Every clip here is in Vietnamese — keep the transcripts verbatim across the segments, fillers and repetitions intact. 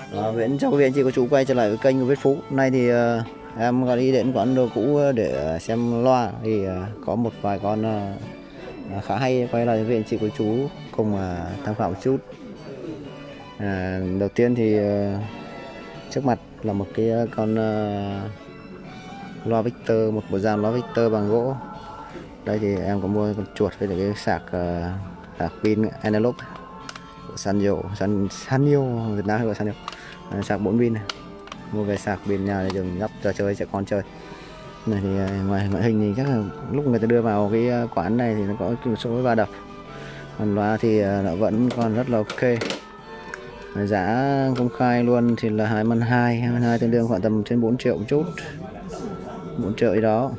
À, Viễn chào quý vị anh chị cô chú quay trở lại với kênh của Viết Phú. Hôm nay thì uh, em có đi đến quán đồ cũ để xem loa thì uh, có một vài con uh, khá hay, quay lại với quý vị anh chị cô chú cùng uh, tham khảo một chút. Uh, đầu tiên thì uh, trước mặt là một cái con uh, loa Victor, một bộ dàn loa Victor bằng gỗ. Đây thì em có mua con chuột với cái sạc uh, sạc pin analog của Sanyo, San Sanyo Việt Nam hay gọi Sanyo. Sạc bốn pin này, mua về sạc bên nhà để dùng lắp trò chơi trẻ con chơi. Này thì ngoài ngoại hình thì chắc là lúc người ta đưa vào cái quán này thì nó có một số va đập, còn loa thì nó vẫn còn rất là ok. Giá công khai luôn thì là hai万hai, hai万hai tương đương khoảng tầm trên bốn triệu một chút, bốn triệu gì đó,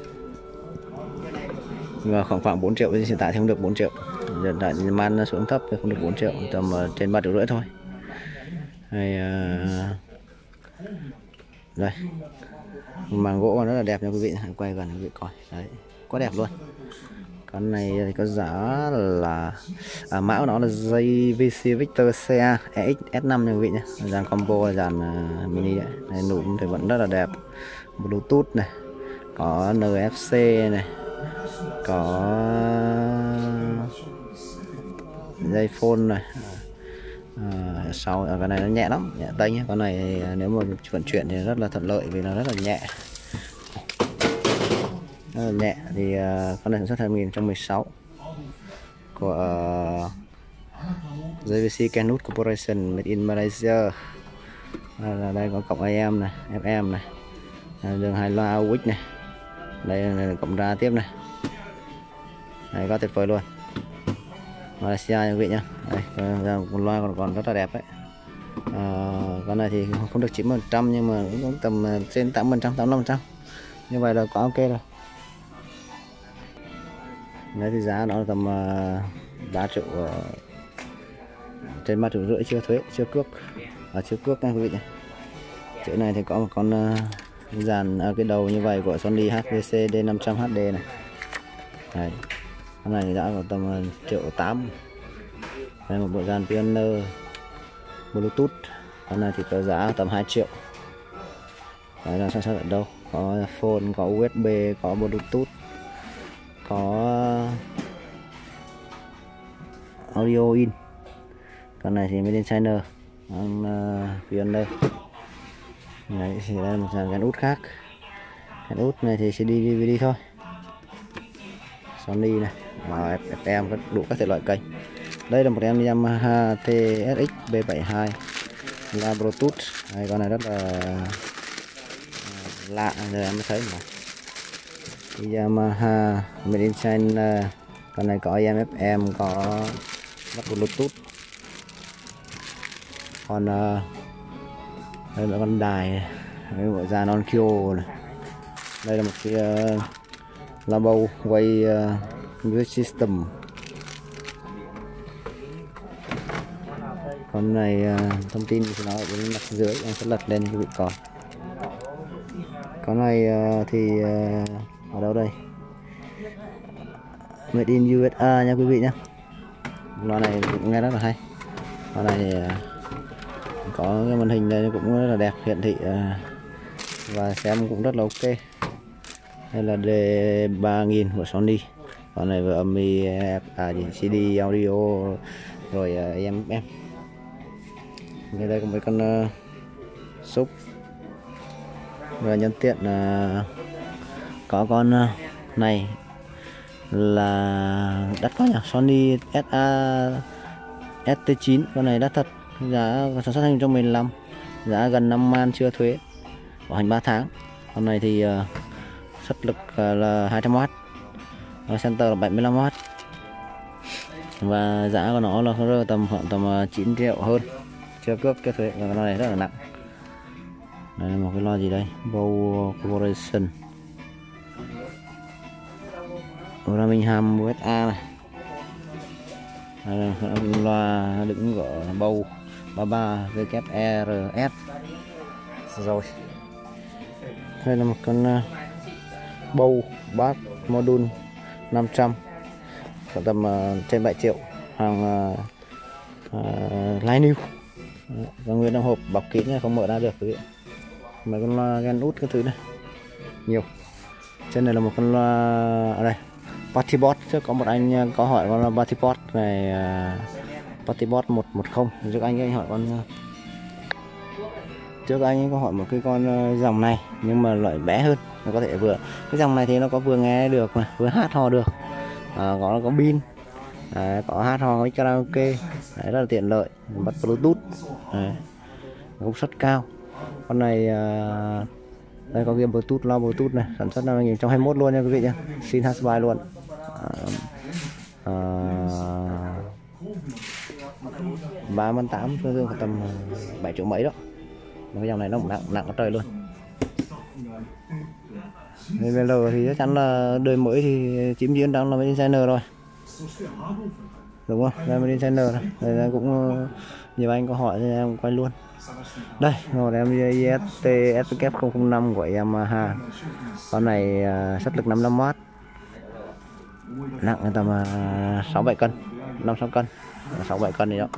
và khoảng khoảng bốn triệu. Hiện tại thì không được bốn triệu, hiện tại man xuống thấp thì không được bốn triệu, tầm trên ba triệu rưỡi thôi. Hay uh, đây màng gỗ còn rất là đẹp nha quý vị, quay gần quý vị coi đấy, quá đẹp luôn. Con này thì có giá là à, mã của nó là gi vê xê Victor xê a e ích ét năm nha quý vị nhé, dàn combo là dàn uh, mini đấy. Này, núm thì vẫn rất là đẹp, Bluetooth này, có en ép xê này, có dây phone này. À, sau à, cái này nó nhẹ lắm, nhẹ tay nhé. Con này nếu mà vận chuyển thì rất là thuận lợi vì nó rất là nhẹ, rất là nhẹ. Thì uh, con này sản xuất hai nghìn không trăm mười sáu của uh, gi vê xê Canut Corporation, made in Malaysia. À, đây có cổng a em này, ép em này, à, đường hai loa au ích này, đây là cổng ra tiếp này, này có tuyệt vời luôn. Malaysia nha quý vị nhá. Đây, con loa còn còn rất là đẹp đấy. À, con này thì không được chín mươi phần trăm nhưng mà cũng tầm trên tám mươi phần trăm, tám mươi lăm phần trăm. Như vậy là quá ok rồi. Đấy thì giá nó là tầm uh, ba triệu, uh, trên ba triệu rưỡi chưa thuế, chưa cước, à, chưa cước nha quý vị nhá. Chỗ này thì có một con uh, dàn uh, cái đầu như vậy của Sony hát vê xê D năm trăm H D này. Đây. Con này thì đã có tầm triệu tám. Đây một bộ dàn Pioneer Bluetooth. Con này thì có giá tầm hai triệu. Đấy là sản xuất ở đâu? Có phone, có u ét bê, có Bluetooth, có audio in. Con này thì made in China, con uh, Pioneer. Đấy thì đây là một dàn gắn út khác. Gắn út này thì xê đê đê vê đê thôi. Sony này, ép em có đủ các thể loại kênh. Đây là một em Yamaha tê ét ích B bảy mươi hai là Bluetooth. Đây, con này rất là lạ rồi em mới thấy mà. Yamaha made in China, con này có a em ép em, có bắt Bluetooth. Còn uh, đây là con đài, cái bộ dàn Onkyo này. Đây là một cái uh, Labo Way uh, Music System. Con này uh, thông tin thì nó ở bên mặt dưới, em sẽ lật lên quý vị coi. Con này uh, thì uh, ở đâu đây? Made in u ét a nha quý vị nhé. Loa này cũng nghe rất là hay. Loa này uh, có cái màn hình đây cũng rất là đẹp, hiển thị uh, và xem cũng rất là ok. Đây là D ba nghìn của Sony. Con này vừa âm i, à, gì, xê đê, audio, rồi uh, a em ép em. Đây, đây có mấy con uh, sub. Và nhân tiện uh, có con uh, này là đắt quá nhỉ, Sony ét a ét tê chín. Con này đắt thật, giá sản xuất hai nghìn không trăm mười lăm, giá gần năm man chưa thuế, bảo hành ba tháng. Con này thì uh, xuất lực là hai trăm oát, center là bảy mươi lăm oát, và giá của nó là rơi tầm khoảng tầm chín triệu hơn, chưa cước chưa thuế, và con này rất là nặng. Đây là một cái loa gì đây, Bow Corporation, Birmingham u ét a này. Đây là loa đựng của Bow ba ba vê kép e rờ ét rồi. Đây là một con uh, Bow Bass Module năm trăm, khoảng tầm uh, trên bảy triệu, hàng uh, uh, line new, Còn nguyên trong hộp bọc kín này, không mở ra được quý vị. Mấy con loa gan út cái thứ này nhiều. Trên này là một con loa ở đây Partybot, trước có một anh có hỏi con loa Partybot này, uh, Partybot một một không. Trước anh anh hỏi con trước anh ấy có hỏi một cái con dòng này nhưng mà loại bé hơn, nó có thể vừa cái dòng này thì nó có vừa nghe được mà vừa hát hò được, à, có có pin, à, có hát hò với karaoke, đấy, rất là tiện lợi, bắt bluetooth, đấy, công suất cao. Con này à, đây có game bluetooth, lo bluetooth này, sản xuất năm hai nghìn không trăm hai mươi mốt luôn nha quý vị nhé, xin Hasbuy luôn. À, à, ba mươi tám tương đương tầm bảy triệu mấy đó. Cái dòng này nó cũng nặng nặng có trời luôn. vê lờ thì chắc chắn là đời mới thì chiếm diễn đang là Made in China rồi, đúng không? Đây Made in China rồi. Đây cũng nhiều anh có hỏi thì em quay luôn. Đây một em i ét tê ét vê không không năm của Yamaha. Con này xuất lực năm mươi lăm oát, nặng tầm sáu bảy cân, năm sáu cân, sáu bảy cân này đó.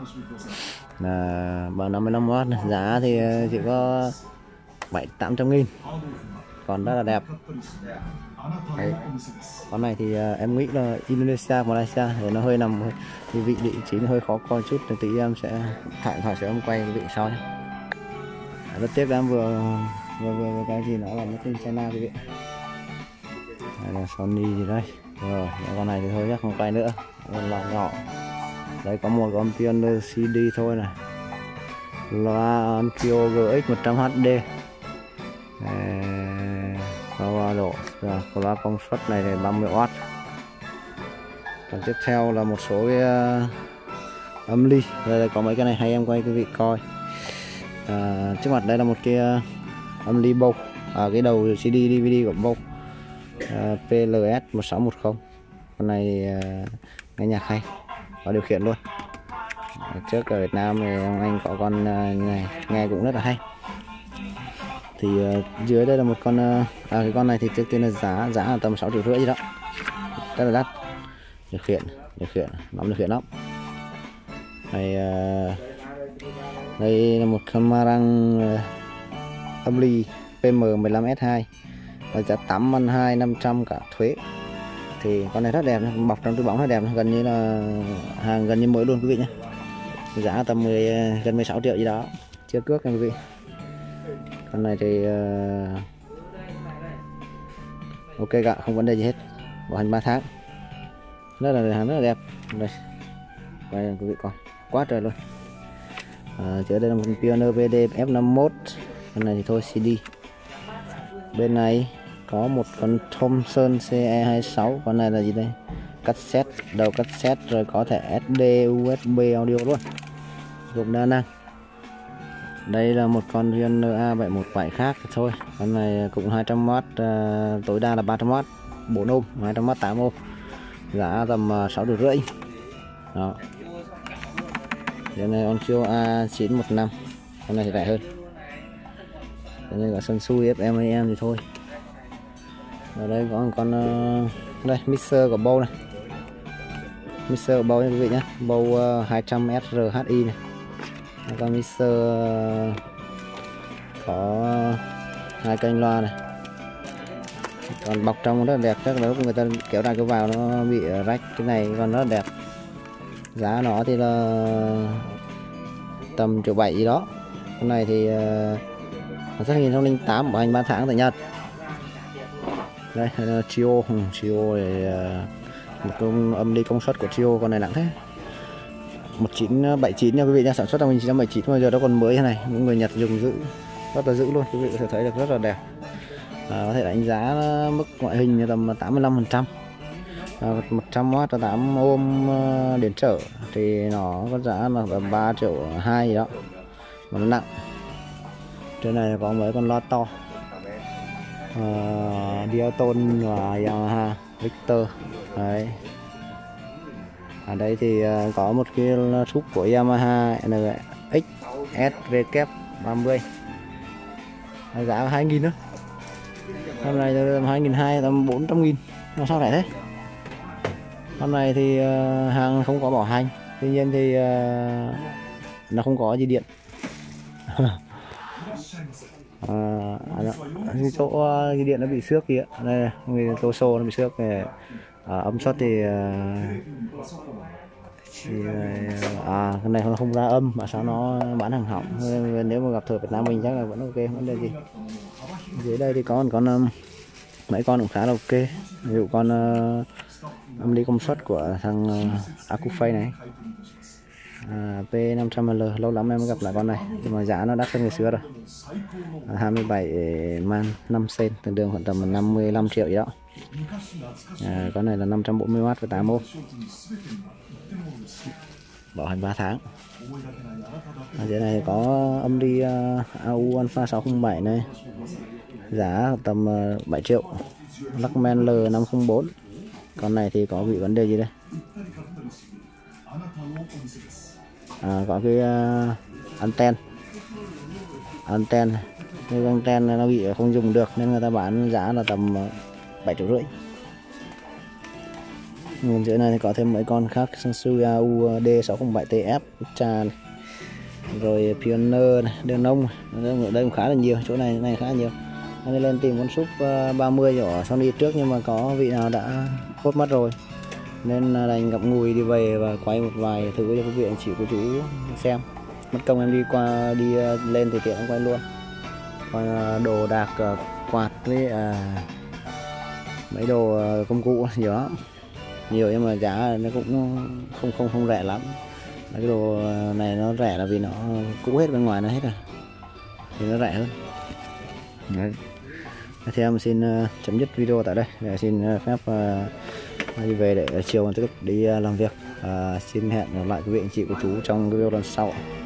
Là bằng năm mươi lăm oát, giá thì chỉ có bảy tám trăm nghìn, còn rất là đẹp. Đấy. Con này thì uh, em nghĩ là Indonesia, Malaysia thì nó hơi nằm thì vị địa chính hơi khó coi chút, thì tí em sẽ thoại thoại sẽ em quay cái vị sau nhé. Rất tiếc em vừa vừa vừa, vừa cái gì nó là nó trên China quý vị. Đây là Sony gì đây. Rồi con này thì thôi chắc không quay nữa, con loa nhỏ. Đấy có một con piano xê đê thôi này, loa Onkyo giê ích một trăm hát đê. Loa độ loa công suất này là ba mươi oát. Còn tiếp theo là một số cái uh, âm ly. Đây là có mấy cái này hay em quay quý vị coi. À, trước mặt đây là một cái uh, âm ly bầu, à, cái đầu xê đê đê vê đê của bầu, uh, pê lờ ét một sáu một không. Con này uh, nghe nhạc hay, có điều khiển luôn. Trước ở Việt Nam thì ông anh có con uh, này nghe cũng rất là hay. Thì uh, dưới đây là một con uh, à, cái con này thì trước tiên là giá giá là tầm sáu triệu rưỡi gì đó, rất là đắt. Điều khiển điều khiển nắm điều khiển lắm. Này uh, đây là một con Marang uh, âm ly pê em mười lăm ét hai, và giá tám万hai nghìn năm trăm cả thuế. Thì con này rất đẹp, bọc trong túi bóng rất đẹp, gần như là hàng gần như mới luôn quý vị nhé. Giá tầm mười, gần mười sáu triệu gì đó, chưa cước nha quý vị. Con này thì uh, ok cả, không vấn đề gì hết, bảo hành ba tháng, rất là hàng rất là đẹp. Đây quay quý vị coi, quá trời luôn. À, dưới đây là một piano vê đê ép năm mươi mốt, con này thì thôi xê đê. Bên này có một con Thomson xê e hai mươi sáu, con này là gì đây, cassette, đầu cassette, rồi có thể ét đê, u ét bê audio luôn, gồm đa năng. Đây là một con Rion a bảy một bảy khác thôi, con này cũng hai trăm oát, uh, tối đa là ba trăm oát, bốn ôm, hai trăm oát tám ôm, giá tầm uh, sáu triệu rưỡi. Đó. Cái này Onkyo a chín một năm, con này thì rẻ hơn. Cái này có Sansui ép em a em thì thôi. Ở đây có một con uh, đây mixer của Bose này, mixer của Bose nha quý vị nhé, Bose uh, hai trăm ét rờ hát i này. Con mixer uh, có hai kênh loa này, còn bọc trong rất là đẹp, chắc là lúc người ta kéo ra kéo vào nó bị rách. Cái này còn rất là đẹp, giá nó thì là tầm triệu bảy gì đó. Con này thì uh, hai nghìn không trăm lẻ tám, bảo hành ba tháng tại Nhật. Đây là Trio, Trio này, uh, một công âm ly công suất của Trio, con này nặng thế, một chín bảy chín nha quý vị nha, sản xuất năm một nghìn chín trăm bảy mươi chín, bây giờ nó còn mới thế này, những người Nhật dùng giữ rất là giữ luôn, quý vị có thể thấy được rất là đẹp. À, có thể đánh giá mức ngoại hình tầm tám mươi lăm phần trăm. À, một trăm oát cho tám ôm điện trở thì nó có giá là tầm ba triệu hai gì đó, mà nó nặng. Trên này có mấy con loa to, uh, Diaton và Yamaha Victor. Đấy. Ở đây thì uh, có một cái súp của Yamaha en ích ét vê ba mươi, giá hai nghìn nữa. Con này tầm hai nghìn hai trăm, tầm bốn trăm nghìn, nó sao rẻ thế? Con này thì uh, hàng không có bảo hành, tuy nhiên thì uh, nó không có dây điện. À, cái chỗ dây điện nó bị xước kìa, đây người tô xô nó bị xước này. À, âm suất thì, thì à cái này nó không ra âm mà sao nó bán hàng hỏng. Nếu mà gặp thời Việt Nam mình chắc là vẫn ok, không vấn đề gì. Dưới đây thì có một con um, mấy con cũng khá là ok. Ví dụ con uh, âm ly công suất của thằng uh, Acufay này, à, P năm trăm M L, lâu lắm em mới gặp lại con này nhưng mà giá nó đắt hơn ngày xưa rồi. À, hai mươi bảy man năm sen, tương đương khoảng tầm năm mươi lăm triệu gì đó. À, con này là năm trăm bốn mươi oát với tám ôm, bảo hành ba tháng. À, dưới này có âm đi uh, a u Alpha sáu không bảy này, giá tầm uh, bảy triệu. Luckman L năm không bốn, con này thì có bị vấn đề gì đây? À, có cái uh, anten anten cái anten nó bị không dùng được nên người ta bán giá là tầm uh, bảy triệu rưỡi. Bên dưới này thì có thêm mấy con khác, Sansui a u D sáu không bảy T F Ultra này, rồi Pioneer này, Denon này. Đây cũng khá là nhiều, chỗ này này khá là nhiều. Anh lên tìm con súp ba mươi ở Sony trước nhưng mà có vị nào đã hốt mất rồi nên đành gặp ngùi đi về và quay một vài thứ cho quý vị anh chị cô chú xem. Mất công em đi qua đi lên thì tiện em quay luôn. Còn đồ đạc quạt với à, mấy đồ công cụ nhiều lắm, nhiều nhưng mà giá nó cũng không không không rẻ lắm. Cái đồ này nó rẻ là vì nó cũ hết bên ngoài nó hết rồi thì nó rẻ hơn. Đấy. Thì em xin uh, chấm dứt video tại đây. Để xin uh, phép uh, đi về để chiều tiếp tục đi uh, làm việc. Uh, xin hẹn gặp lại quý vị anh chị cô chú trong cái video lần sau.